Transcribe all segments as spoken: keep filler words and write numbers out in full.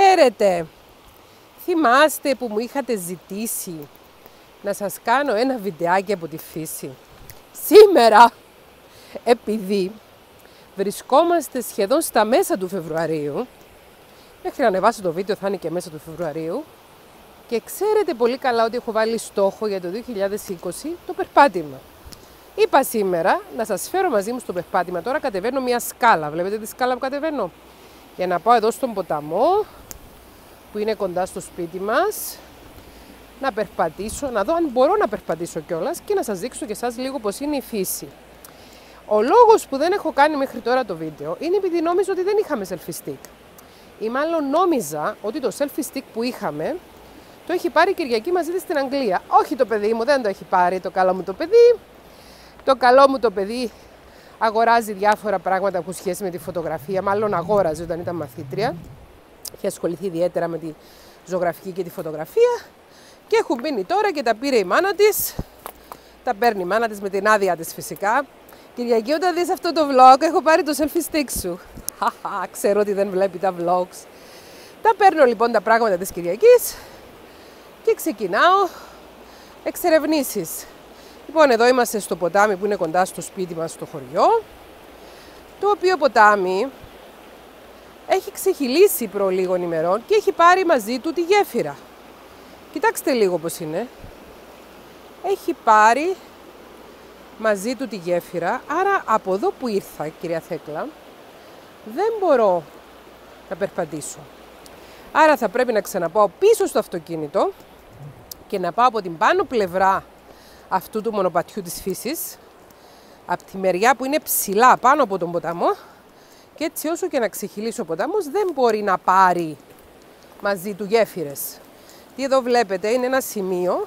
Ξέρετε, θυμάστε που μου είχατε ζητήσει να σας κάνω ένα βιντεάκι από τη φύση. Σήμερα, επειδή βρισκόμαστε σχεδόν στα μέσα του Φεβρουαρίου, μέχρι να ανεβάσω το βίντεο θα είναι και μέσα του Φεβρουαρίου, και ξέρετε πολύ καλά ότι έχω βάλει στόχο για το δύο χιλιάδες είκοσι το περπάτημα. Είπα σήμερα να σας φέρω μαζί μου στο περπάτημα. Τώρα κατεβαίνω μια σκάλα. Βλέπετε τη σκάλα που κατεβαίνω? Για να πάω εδώ στον ποταμό που είναι κοντά στο σπίτι μας, να περπατήσω, να δω αν μπορώ να περπατήσω κιόλας και να σας δείξω και εσάς λίγο πως είναι η φύση. Ο λόγος που δεν έχω κάνει μέχρι τώρα το βίντεο είναι επειδή νόμιζα ότι δεν είχαμε selfie stick. Ή μάλλον νόμιζα ότι το selfie stick που είχαμε το έχει πάρει η Κυριακή μαζί της στην Αγγλία. Όχι, το παιδί μου δεν το έχει πάρει, το καλό μου το παιδί. Το καλό μου το παιδί αγοράζει διάφορα πράγματα που έχουν σχέση με τη φωτογραφία. Μάλλον αγόραζε όταν ήταν μαθήτρια. Έχει ασχοληθεί ιδιαίτερα με τη ζωγραφική και τη φωτογραφία. Και έχουν μείνει τώρα και τα πήρε η μάνα της. Τα παίρνει η μάνα της με την άδεια της φυσικά. Κυριακή, όταν δεις αυτό το vlog, έχω πάρει το selfie stick σου. Χαχα, ξέρω ότι δεν βλέπει τα vlogs. Τα παίρνω λοιπόν τα πράγματα της Κυριακής και ξεκινάω εξερευνήσεις. Λοιπόν, εδώ είμαστε στο ποτάμι που είναι κοντά στο σπίτι μας στο χωριό, το οποίο ποτάμι έχει ξεχυλήσει προ λίγων ημερών και έχει πάρει μαζί του τη γέφυρα. Κοιτάξτε λίγο πως είναι. Έχει πάρει μαζί του τη γέφυρα, άρα από εδώ που ήρθα, κυρία Θέκλα, δεν μπορώ να περπατήσω. Άρα θα πρέπει να ξαναπάω πίσω στο αυτοκίνητο και να πάω από την πάνω πλευρά αυτού του μονοπατιού της φύσης, από τη μεριά που είναι ψηλά πάνω από τον ποταμό, και έτσι όσο και να ξεχυλήσει ο ποταμός δεν μπορεί να πάρει μαζί του γέφυρες. Τι εδώ βλέπετε είναι ένα σημείο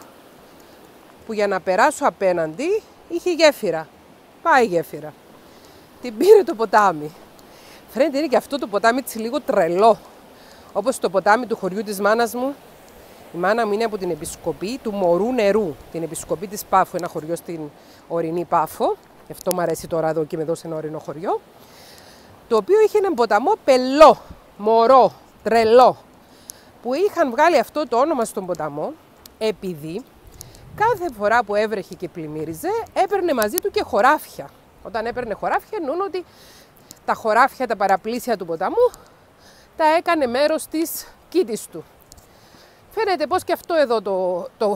που για να περάσω απέναντι είχε γέφυρα. Πάει η γέφυρα. Την πήρε το ποτάμι. Φαίνεται είναι και αυτό το ποτάμι έτσι λίγο τρελό, όπως το ποτάμι του χωριού της μάνας μου. Η μάνα μου είναι από την επισκοπή του Μωρού Νερού, την επισκοπή της Πάφου, ένα χωριό στην ορεινή Πάφο. Γι' αυτό μου αρέσει τώρα εδώ και με εδώ σε ένα ορεινό χωριό. Το οποίο είχε έναν ποταμό πελό, μωρό, τρελό, που είχαν βγάλει αυτό το όνομα στον ποταμό, επειδή κάθε φορά που έβρεχε και πλημμύριζε, έπαιρνε μαζί του και χωράφια. Όταν έπαιρνε χωράφια, εννοούν ότι τα χωράφια, τα παραπλήσια του ποταμού, τα έκανε μέρος της κήτης του. Φαίνεται πως και αυτό εδώ το, το,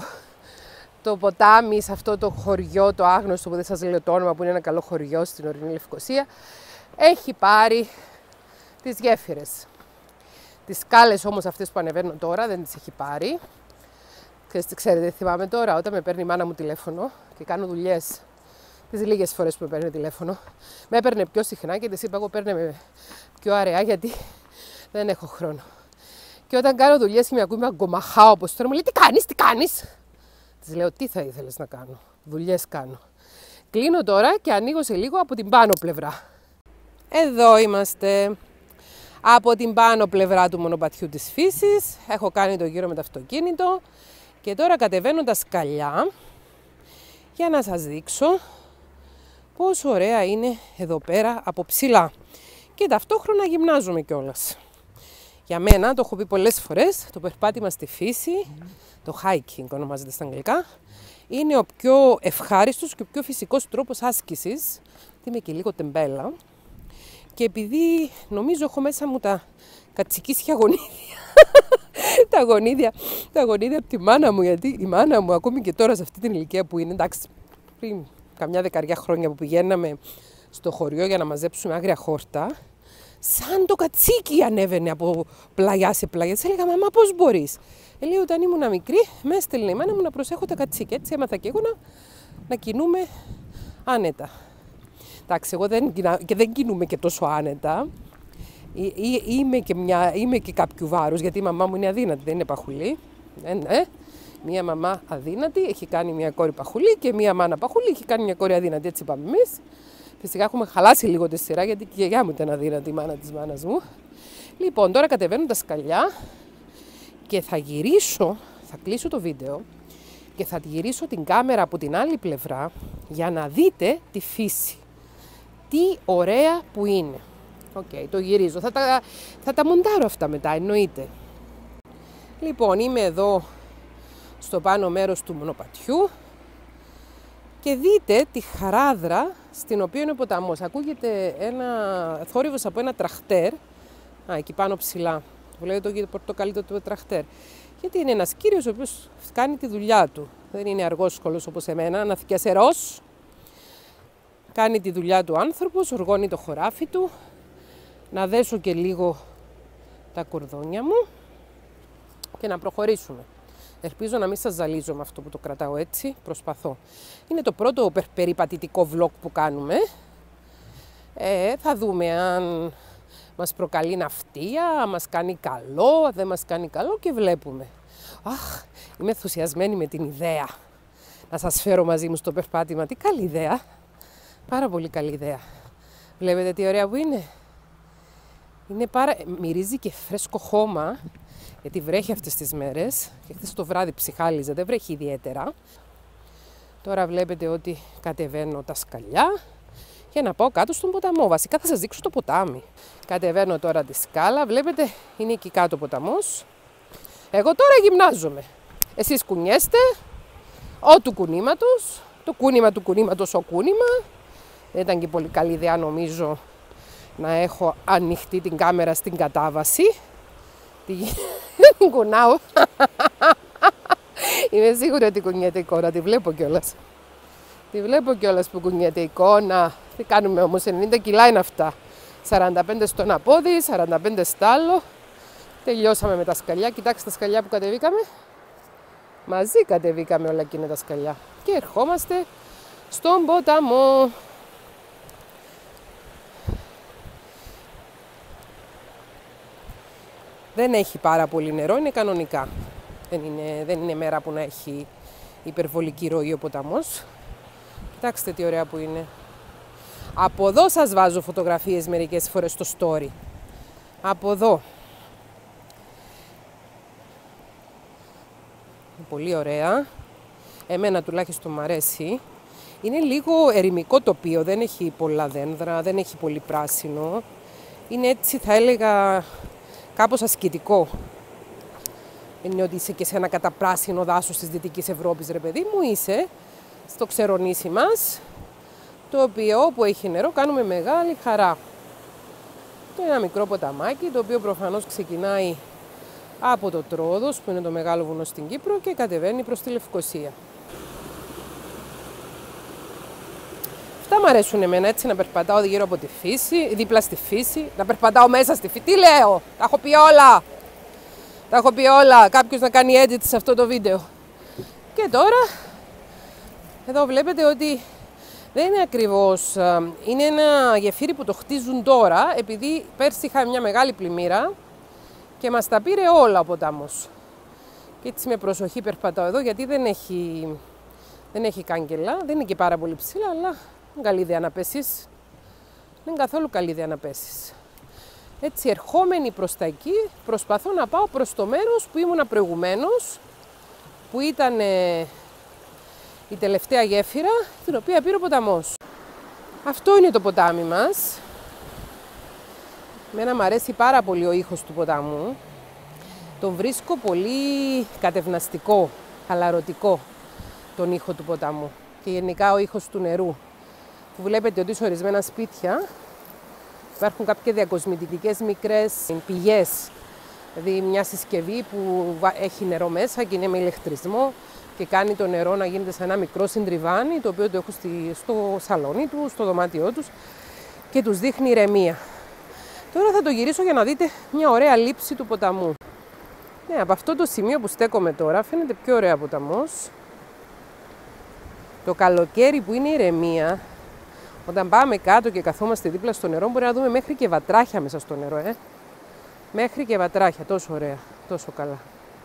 το ποτάμι, σε αυτό το χωριό, το άγνωστο που δεν σας λέω το όνομα, που είναι ένα καλό χωριό στην ορεινή Λευκοσία, έχει πάρει τις γέφυρες. Τις σκάλες όμως αυτές που ανεβαίνω τώρα δεν τις έχει πάρει. Ξέρετε, θυμάμαι τώρα όταν με παίρνει η μάνα μου τηλέφωνο και κάνω δουλειές, τις λίγες φορές που με παίρνει τηλέφωνο, με έπαιρνε πιο συχνά και της είπα εγώ παίρνε με πιο αραιά γιατί δεν έχω χρόνο. Και όταν κάνω δουλειές και με ακούει με αγκομαχάω όπως τώρα, μου λέει τι κάνεις, τι κάνεις. Της λέω τι θα ήθελες να κάνω, δουλειές κάνω. Κλείνω τώρα και ανοίγω σε λίγο από την πάνω πλευρά. Εδώ είμαστε. Από την πάνω πλευρά του μονοπατιού της φύσης. Έχω κάνει το γύρο με το αυτοκίνητο. Και τώρα κατεβαίνω τα σκαλιά για να σας δείξω πόσο ωραία είναι εδώ πέρα από ψηλά. Και ταυτόχρονα γυμνάζομαι κιόλας. Για μένα, το έχω πει πολλές φορές, το περπάτημα στη φύση, mm. το hiking ονομάζεται στα αγγλικά, είναι ο πιο ευχάριστος και ο πιο φυσικός τρόπος άσκησης. Είμαι και λίγο τεμπέλα. Και επειδή νομίζω έχω μέσα μου τα κατσικίσια γονίδια, τα γονίδια, τα γονίδια από τη μάνα μου, γιατί η μάνα μου ακόμη και τώρα σε αυτή την ηλικία που είναι, εντάξει, πριν καμιά δεκαριά χρόνια που πηγαίναμε στο χωριό για να μαζέψουμε άγρια χόρτα, σαν το κατσίκι ανέβαινε από πλαγιά σε πλαγιά. Της έλεγα, μαμά, πώς μπορείς. Ε, λέει, όταν ήμουν μικρή, με έστελνε η μάνα μου να προσέχω τα κατσίκια. Έτσι έμαθα και εγώ να, να κινούμε άνετα. Εντάξει, εγώ δεν, και δεν κινούμε και τόσο άνετα. Ή, ή, είμαι, και μια, είμαι και κάποιου βάρους, γιατί η μαμά μου είναι αδύνατη, δεν είναι παχουλή. Ε, ναι. Μία μαμά αδύνατη έχει κάνει μια κόρη παχουλή και μία μάνα παχουλή έχει κάνει μια κόρη αδύνατη. Έτσι είπαμε εμείς. Φυσικά έχουμε χαλάσει λίγο τη σειρά γιατί και η γιαγιά μου ήταν αδύνατη, η μάνα της μάνας μου. Λοιπόν, τώρα κατεβαίνουν τα σκαλιά και θα γυρίσω, θα κλείσω το βίντεο και θα γυρίσω την κάμερα από την άλλη πλευρά για να δείτε τη φύση. Τι ωραία που είναι. Οκ, okay, το γυρίζω. Θα τα, θα τα μοντάρω αυτά μετά, εννοείται. Λοιπόν, είμαι εδώ στο πάνω μέρος του μονοπατιού και δείτε τη χαράδρα στην οποία είναι ο ποταμός. Ακούγεται ένα θόρυβος από ένα τραχτέρ. Α, εκεί πάνω ψηλά. Βλέπετε το πορτοκαλί του τραχτέρ. Γιατί είναι ένας κύριος ο οποίος κάνει τη δουλειά του. Δεν είναι αργόσχολος όπως εμένα, αναθικιασερός. Κάνει τη δουλειά του άνθρωπος, οργώνει το χωράφι του. Να δέσω και λίγο τα κορδόνια μου και να προχωρήσουμε. Ελπίζω να μην σας ζαλίζω με αυτό που το κρατάω έτσι, προσπαθώ. Είναι το πρώτο περιπατητικό vlog που κάνουμε. Ε, θα δούμε αν μας προκαλεί ναυτία, μας κάνει καλό, δεν μας κάνει καλό και βλέπουμε. Αχ, είμαι ενθουσιασμένη με την ιδέα να σας φέρω μαζί μου στο περπάτημα. Τι καλή ιδέα, πάρα πολύ καλή ιδέα. Βλέπετε τι ωραία που είναι. Είναι πάρα... Μυρίζει και φρέσκο χώμα, γιατί βρέχει αυτές τις μέρες και χθες το βράδυ ψυχάλιζε, δεν βρέχει ιδιαίτερα. Τώρα βλέπετε ότι κατεβαίνω τα σκαλιά για να πάω κάτω στον ποταμό. Βασικά θα σας δείξω το ποτάμι. Κατεβαίνω τώρα τη σκάλα, βλέπετε είναι εκεί κάτω ο ποταμός. Εγώ τώρα γυμνάζομαι. Εσείς κουνιέστε, ο του κουνήματος, το κούνημα του κουνήματος ο κούνημα. Δεν ήταν και πολύ καλή ιδέα νομίζω να έχω ανοιχτή την κάμερα στην κατάβαση. Την κουνάω. Είμαι σίγουρη ότι κουνιέται η εικόνα, τη βλέπω κιόλας. Τη βλέπω κιόλας που κουνιέται η εικόνα. Τι κάνουμε όμως, ενενήντα κιλά είναι αυτά. σαράντα πέντε στο ένα πόδι, σαράντα πέντε στο άλλο. Τελειώσαμε με τα σκαλιά. Κοιτάξτε τα σκαλιά που κατεβήκαμε. Μαζί κατεβήκαμε όλα εκείνα τα σκαλιά. Και ερχόμαστε στον ποταμό. Δεν έχει πάρα πολύ νερό, είναι κανονικά. Δεν είναι, δεν είναι μέρα που να έχει υπερβολική ροή ο ποταμός. Κοιτάξτε τι ωραία που είναι. Από εδώ σας βάζω φωτογραφίες μερικές φορές στο story. Από εδώ. Πολύ ωραία. Εμένα τουλάχιστον μου αρέσει. Είναι λίγο ερημικό τοπίο, δεν έχει πολλά δέντρα, δεν έχει πολύ πράσινο. Είναι έτσι θα έλεγα κάπως ασκητικό. Είναι ότι είσαι και σε ένα καταπράσινο δάσος της Δυτικής Ευρώπης, ρε παιδί μου, είσαι στο ξερονήσι μας, το οποίο που έχει νερό κάνουμε μεγάλη χαρά. Το ένα μικρό ποταμάκι, το οποίο προφανώς ξεκινάει από το Τρόδος, που είναι το μεγάλο βουνό στην Κύπρο, και κατεβαίνει προς τη Λευκοσία. Αυτά μου αρέσουν εμένα, έτσι να περπατάω γύρω από τη φύση, δίπλα στη φύση, να περπατάω μέσα στη φύση. Τι λέω, τα έχω πει όλα. Τα έχω πει όλα. Κάποιος να κάνει edit σε αυτό το βίντεο. Και τώρα, εδώ βλέπετε ότι δεν είναι ακριβώς, είναι ένα γεφύρι που το χτίζουν τώρα, επειδή πέρσι είχα μια μεγάλη πλημμύρα και μας τα πήρε όλα ο ποταμός. Και έτσι με προσοχή περπατάω εδώ, γιατί δεν έχει, δεν έχει κάγκελα, δεν είναι και πάρα πολύ ψηλά, αλλά είναι καλή ιδέα να πέσεις. Δεν είναι καθόλου καλή ιδέα να πέσεις. Έτσι ερχόμενοι προς τα εκεί, προσπαθώ να πάω προς το μέρος που ήμουνα προηγουμένως, που ήταν ε, η τελευταία γέφυρα, την οποία πήρε ο ποταμός. Αυτό είναι το ποτάμι μας. Εμένα μου αρέσει πάρα πολύ ο ήχος του ποταμού. Τον βρίσκω πολύ κατευναστικό, χαλαρωτικό, τον ήχο του ποταμού. Και γενικά ο ήχος του νερού. Που βλέπετε ότι σε ορισμένα σπίτια υπάρχουν κάποιες διακοσμητικές μικρές πηγές. Δηλαδή μια συσκευή που έχει νερό μέσα και είναι με ηλεκτρισμό και κάνει το νερό να γίνεται σε ένα μικρό συντριβάνι, το οποίο το έχουν στο σαλόνι του, στο δωμάτιό τους, και τους δείχνει ηρεμία. Τώρα θα το γυρίσω για να δείτε μια ωραία λήψη του ποταμού. Ναι, από αυτό το σημείο που στέκομαι τώρα φαίνεται πιο ωραία ποταμός. Το καλοκαίρι που είναι ηρεμία, όταν πάμε κάτω και καθόμαστε δίπλα στο νερό, μπορεί να δούμε μέχρι και βατράχια μέσα στο νερό, ε. Μέχρι και βατράχια, τόσο ωραία, τόσο καλά.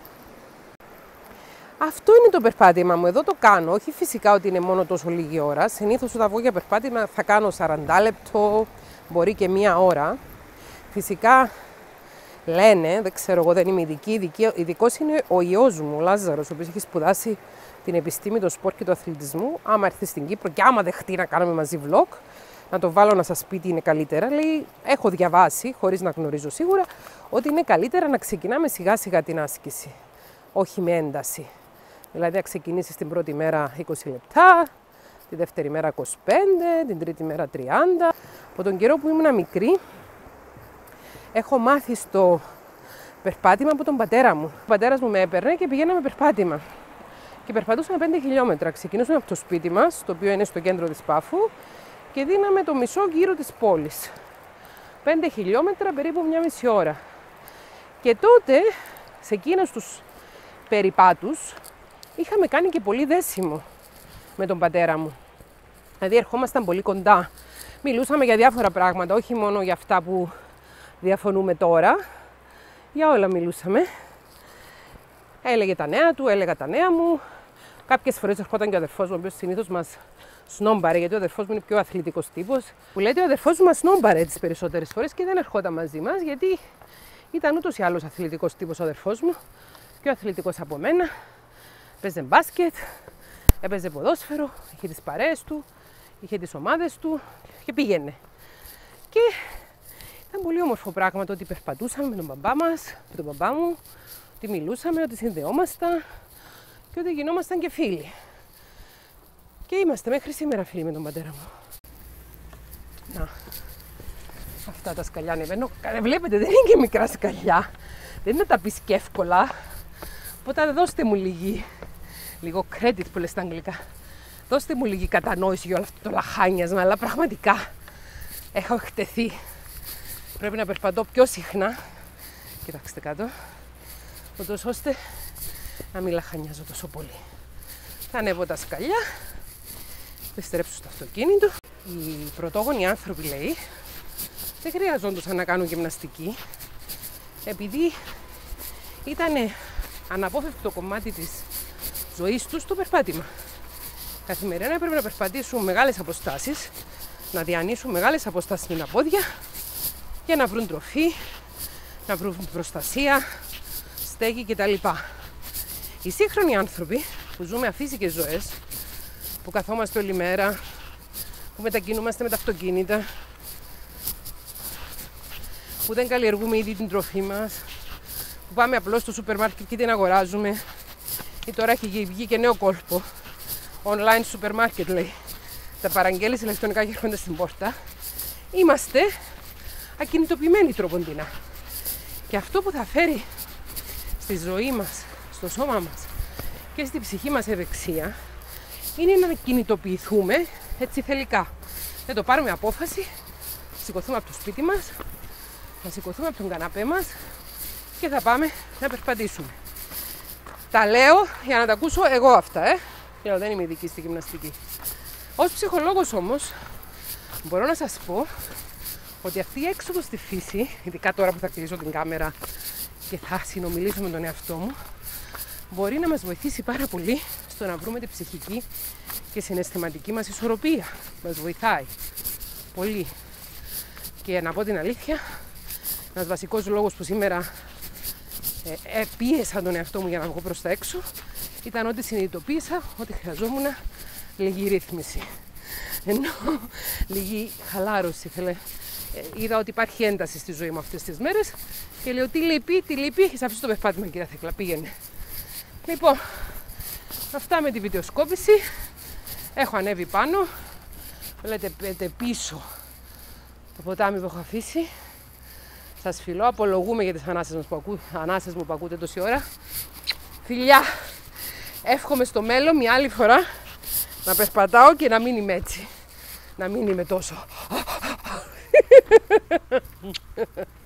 Αυτό είναι το περπάτημα μου, εδώ το κάνω, όχι φυσικά ότι είναι μόνο τόσο λίγη ώρα. Συνήθως όταν βγω για περπάτημα θα κάνω σαράντα λεπτό, μπορεί και μία ώρα. Φυσικά λένε, δεν ξέρω, εγώ δεν είμαι ειδική, ειδικός είναι ο ιός μου, ο Λάζαρος, ο οποίος έχει σπουδάσει την επιστήμη, το σπορ και του αθλητισμού. Άμα έρθει στην Κύπρο και άμα δεχτεί να κάνουμε μαζί vlog, να το βάλω να σας πει τι είναι καλύτερα. Λέει, έχω διαβάσει, χωρίς να γνωρίζω σίγουρα, ότι είναι καλύτερα να ξεκινάμε σιγά σιγά την άσκηση, όχι με ένταση. Δηλαδή να ξεκινήσεις την πρώτη μέρα είκοσι λεπτά, τη δεύτερη μέρα είκοσι πέντε, την τρίτη μέρα τριάντα. Από τον καιρό που ήμουν μικρή, έχω μάθει στο περπάτημα από τον πατέρα μου. Ο πατέρας μου με έπαιρνε και πηγαίναμε περπάτημα. Και περπατούσαμε πέντε χιλιόμετρα. Ξεκινούσαμε από το σπίτι μας, το οποίο είναι στο κέντρο της Πάφου, και δίναμε το μισό γύρο της πόλης. πέντε χιλιόμετρα, περίπου μια μισή ώρα. Και τότε, σε εκείνους τους περιπάτους, είχαμε κάνει και πολύ δέσιμο με τον πατέρα μου. Δηλαδή ερχόμασταν πολύ κοντά. Μιλούσαμε για διάφορα πράγματα, όχι μόνο για αυτά που διαφωνούμε τώρα. Για όλα μιλούσαμε. Έλεγε τα νέα του, έλεγα τα νέα μου. Κάποιες φορές ερχόταν και ο αδερφός μου, ο οποίος συνήθως μας σνόμπαρε, γιατί ο αδερφός μου είναι πιο αθλητικός τύπος. Που λέτε ο αδερφός μου μας σνόμπαρε τις περισσότερες φορές και δεν ερχόταν μαζί μας, γιατί ήταν ούτως ή άλλως αθλητικός τύπος ο αδερφός μου, πιο αθλητικός από μένα. Παίζε μπάσκετ, έπαιζε ποδόσφαιρο, είχε τις παρέες του, είχε τις ομάδες του και πήγαινε. Και ήταν πολύ όμορφο πράγμα το ότι περπατούσαμε με τον μπαμπά μας, με τον μπαμπά μου, ότι μιλούσαμε, ότι συνδεόμασταν και ότι γινόμασταν και φίλοι. Και είμαστε μέχρι σήμερα φίλοι με τον πατέρα μου. Να, αυτά τα σκαλιά ανεβαίνω. Βλέπετε, δεν είναι και μικρά σκαλιά. Δεν είναι να τα πεις και εύκολα. Οπότε δώστε μου λίγη, λίγο credit που λες στα αγγλικά. Δώστε μου λίγη κατανόηση για όλο αυτό το λαχάνιασμα, αλλά πραγματικά έχω εκτεθεί. Πρέπει να περπατώ πιο συχνά. Κοιτάξτε κάτω. Ούτως ώστε να μην λαχανιάζω τόσο πολύ. Θα ανέβω τα σκαλιά, θα στρέψω στο αυτοκίνητο. Οι πρωτόγονοι άνθρωποι, λέει, δεν χρειαζόντουσαν να κάνουν γυμναστική, επειδή ήταν αναπόφευκτο κομμάτι της ζωής τους το περπάτημα. Καθημερινά έπρεπε να περπατήσουν μεγάλες αποστάσεις, να διανύσουν μεγάλες αποστάσεις με τα πόδια για να βρουν τροφή, να βρουν προστασία, στέγη κτλ. Οι σύγχρονοι άνθρωποι που ζούμε αφύσικες ζωές, που καθόμαστε όλη μέρα, που μετακινούμαστε με τα αυτοκίνητα, που δεν καλλιεργούμε ήδη την τροφή μας, που πάμε απλώς στο σούπερ μάρκετ και την αγοράζουμε, ή τώρα έχει βγει και νέο κόλπο, online σούπερ μάρκετ λέει, τα παραγγέλνεις ηλεκτρονικά και έρχονται στην πόρτα, είμαστε ακινητοποιημένοι τροποντινά. Και αυτό που θα φέρει στη ζωή μας, στο σώμα μας και στη ψυχή μας ευεξία, είναι να κινητοποιηθούμε έτσι θελικά. Να το πάρουμε απόφαση, να σηκωθούμε από το σπίτι μας, να σηκωθούμε από τον καναπέ μας και θα πάμε να περπατήσουμε. Τα λέω για να τα ακούσω εγώ αυτά, ε. Γιατί δεν είμαι ειδική στη γυμναστική. Ως ψυχολόγος όμως, μπορώ να σας πω ότι αυτή η έξοδος στη φύση, ειδικά τώρα που θα κλείσω την κάμερα και θα συνομιλήσω με τον εαυτό μου, μπορεί να μας βοηθήσει πάρα πολύ στο να βρούμε την ψυχική και συναισθηματική μας ισορροπία. Μας βοηθάει πολύ. Και να πω την αλήθεια, ένας βασικός λόγος που σήμερα ε, ε, πίεσα τον εαυτό μου για να βγω προς τα έξω ήταν ότι συνειδητοποίησα ότι χρειαζόμουν λίγη ρύθμιση. Ενώ λίγη χαλάρωση. Θέλε. Ε, είδα ότι υπάρχει ένταση στη ζωή μου αυτές τις μέρες και λέω τι λείπει, τι λείπει, έχεις αφήσει το περπάτημα κυρία Θέκλα, πήγαινε. Λοιπόν, αυτά με τη βιντεοσκόπηση. Έχω ανέβει πάνω. Βλέπετε πίσω το ποτάμι που έχω αφήσει. Σας φιλώ, απολογούμε για τις ανάσες, μας που ακού, ανάσες μου που ακούτε τόση ώρα. Φιλιά, εύχομαι στο μέλλον μια άλλη φορά να περπατάω και να μην είμαι έτσι. Να μην είμαι τόσο